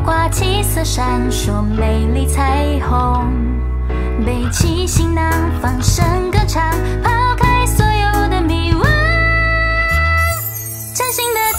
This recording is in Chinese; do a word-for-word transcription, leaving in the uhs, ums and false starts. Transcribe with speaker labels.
Speaker 1: 挂七色闪烁，美丽彩虹。背起行囊，放声歌唱，抛开所有的迷惘，真心的。